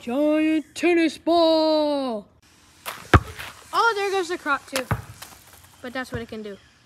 Giant tennis ball. Oh, there goes the crop too. But that's what it can do.